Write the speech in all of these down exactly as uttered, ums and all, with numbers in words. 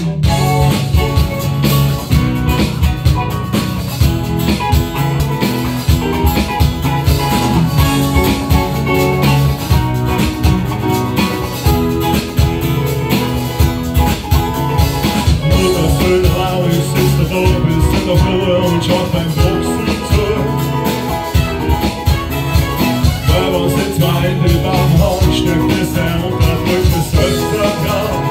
Und schaut beim Boxen zu, weil wir uns die zwei Hände beim Handstück ist er unterdrückt das Selbstvertrauen.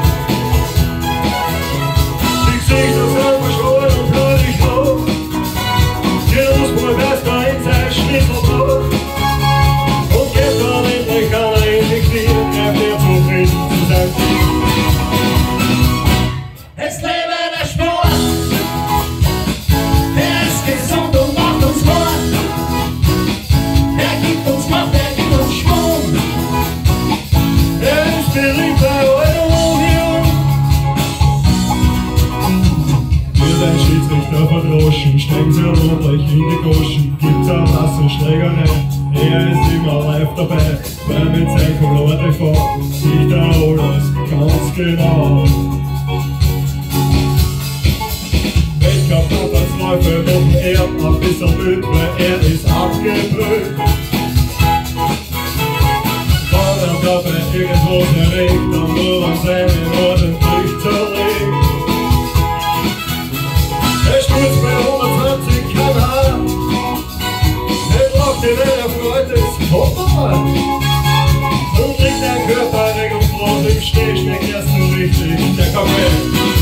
Die Gesichter sind verschwollen und blutig rot, die Fußball wär's da in sein Schlüsselbuch und geht dann endlich einer in die Knie, greift er zufrieden zu sein Team. Es lebe der Sport! Gesund und macht uns fort. Er gibt uns Kraft, er gibt uns Schwung. Er ist beliebt bei eurer Union. Wir sind Schiedsrichter verdroschen, stecken sie rundlich in die Goschen. Gibt's eine Massenschlägerei, er ist immer live dabei. Weil mit seinem Color T V sieht er alles ganz genau. Läufe machen er ein bisschen wild, weil er ist abgebrüht. Weil er dabei irgendwas erregt, dann nur an seinen ordentlich zerlegt. Er stürzt bei hundertzwanzig Kilometer pro Stunde, er lacht ihn, wenn er freut ist, hoppala! Und liegt dein Körper regungslos im Steh, schmeckt erst so richtig der Kaffee.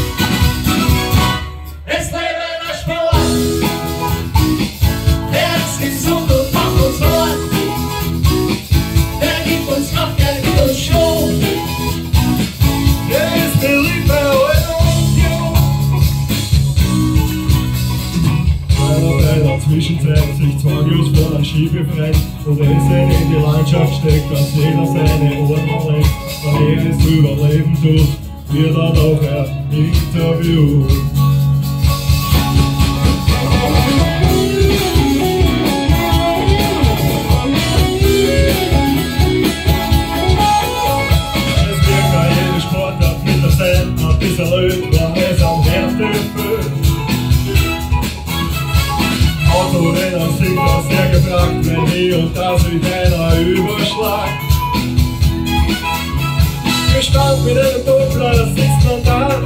Zwischenzeit sich zwei News vor der Ski befreit und er ist in die Landschaft steckt, dass jeder seine Ordnung legt. Weil er es überleben tut, wird er doch ein Interview. Es wirkt bei jedem Sportart mit der Zeit ein bisschen blöd, weil es am Härte fühlt. Autorenner sind das sehr gefragt, wenn hier und da sich einer überschlagt. Gespannt mit einem Doppler sitzt man da